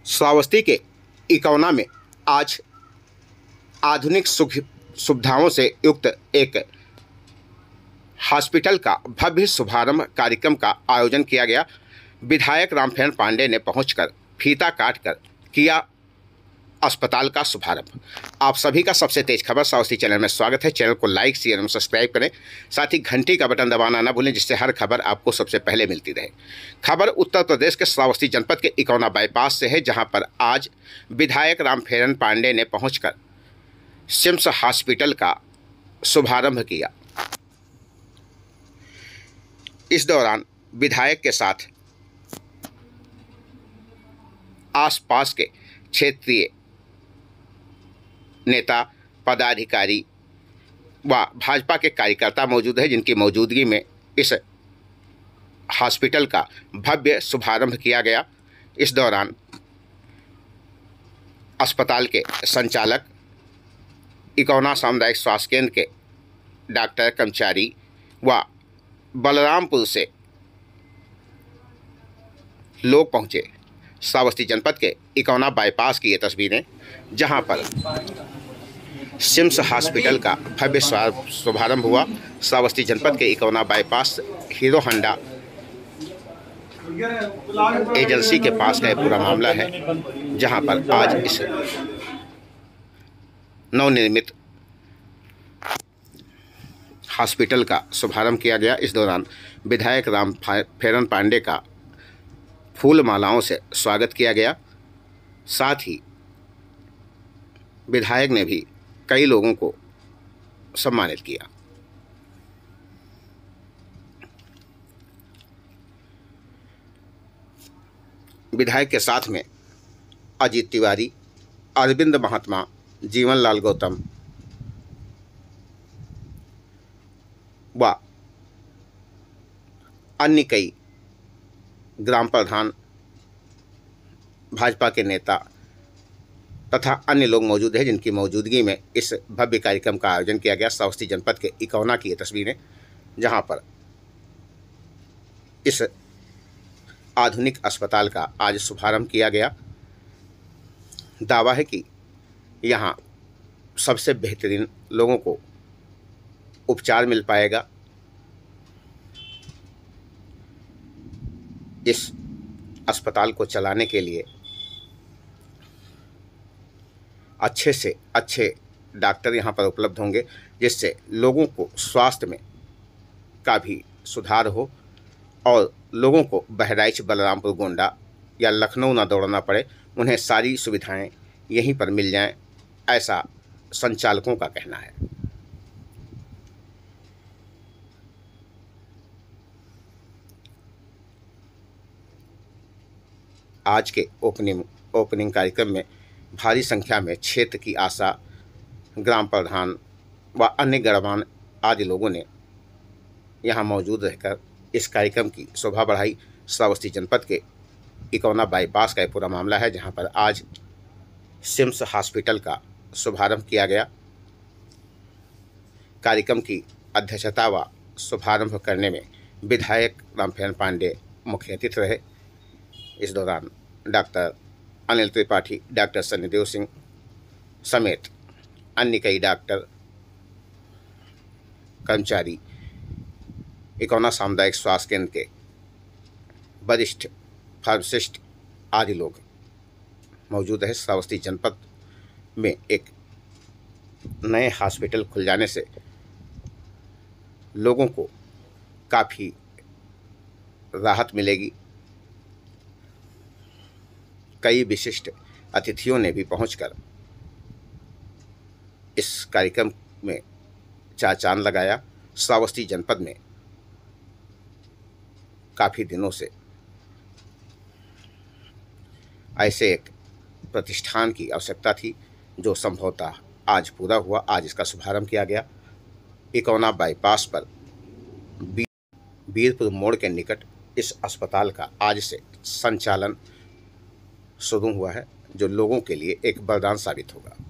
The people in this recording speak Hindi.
श्रावस्ती के इकौना में आज आधुनिक सुविधाओं से युक्त एक हॉस्पिटल का भव्य शुभारंभ कार्यक्रम का आयोजन किया गया। विधायक रामफेरण पांडे ने पहुंचकर फीता काटकर किया अस्पताल का शुभारंभ। आप सभी का सबसे तेज खबर श्रावस्ती चैनल में स्वागत है। चैनल को लाइक शेयर एवं सब्सक्राइब करें, साथ ही घंटी का बटन दबाना न भूलें, जिससे हर खबर आपको सबसे पहले मिलती रहे। खबर उत्तर प्रदेश के श्रावस्ती जनपद के इकौना बाईपास से है, जहां पर आज विधायक रामफेरण पांडे ने पहुंचकर सिम्स हॉस्पिटल का शुभारंभ किया। इस दौरान विधायक के साथ आसपास के क्षेत्रीय नेता, पदाधिकारी व भाजपा के कार्यकर्ता मौजूद हैं, जिनकी मौजूदगी में इस हॉस्पिटल का भव्य शुभारंभ किया गया। इस दौरान अस्पताल के संचालक, इकौना सामुदायिक स्वास्थ्य केंद्र के डॉक्टर, कर्मचारी व बलरामपुर से लोग पहुंचे। श्रावस्ती जनपद के इकौना बाईपास की ये तस्वीरें, जहां पर सिम्स हॉस्पिटल का भव्य शुभारंभ हुआ। श्रावस्ती जनपद के Ikauna bypass Hero Honda agency के पास का पूरा मामला है, जहां पर आज इस नवनिर्मित हॉस्पिटल का शुभारंभ किया गया। इस दौरान विधायक रामफेरण पांडे का फूल मालाओं से स्वागत किया गया। साथ ही विधायक ने भी कई लोगों को सम्मानित किया। विधायक के साथ में अजीत तिवारी, अरविंद महात्मा, जीवनलाल गौतम व अन्य कई ग्राम प्रधान, भाजपा के नेता तथा अन्य लोग मौजूद हैं, जिनकी मौजूदगी में इस भव्य कार्यक्रम का आयोजन किया गया। श्रावस्ती जनपद के इकौना की ये तस्वीरें, जहां पर इस आधुनिक अस्पताल का आज शुभारंभ किया गया। दावा है कि यहां सबसे बेहतरीन लोगों को उपचार मिल पाएगा। इस अस्पताल को चलाने के लिए अच्छे से अच्छे डॉक्टर यहाँ पर उपलब्ध होंगे, जिससे लोगों को स्वास्थ्य में का भी सुधार हो और लोगों को बहराइच, बलरामपुर, गोंडा या लखनऊ ना दौड़ना पड़े। उन्हें सारी सुविधाएं यहीं पर मिल जाएं, ऐसा संचालकों का कहना है। आज के ओपनिंग कार्यक्रम में भारी संख्या में क्षेत्र की आशा, ग्राम प्रधान व अन्य गणमान्य आदि लोगों ने यहां मौजूद रहकर इस कार्यक्रम की शोभा बढ़ाई। श्रावस्ती जनपद के इकौना बाईपास का पूरा मामला है, जहां पर आज सिम्स हॉस्पिटल का शुभारंभ किया गया। कार्यक्रम की अध्यक्षता व शुभारंभ करने में विधायक रामफेरण पांडे मुख्य अतिथि रहे। इस दौरान डॉक्टर अनिल त्रिपाठी, डॉक्टर सन्नीदेव सिंह समेत अन्य कई डॉक्टर, कर्मचारी, इकौना सामुदायिक स्वास्थ्य केंद्र के वरिष्ठ फार्मासिस्ट आदि लोग मौजूद है। श्रावस्ती जनपद में एक नए हॉस्पिटल खुल जाने से लोगों को काफ़ी राहत मिलेगी। कई विशिष्ट अतिथियों ने भी पहुंचकर इस कार्यक्रम में चार लगाया। श्रावस्ती जनपद में काफ़ी दिनों से ऐसे एक प्रतिष्ठान की आवश्यकता थी, जो संभवतः आज पूरा हुआ। आज इसका शुभारंभ किया गया। इकौना बाईपास पर वीरपुर मोड़ के निकट इस अस्पताल का आज से संचालन शुरू हुआ है, जो लोगों के लिए एक वरदान साबित होगा।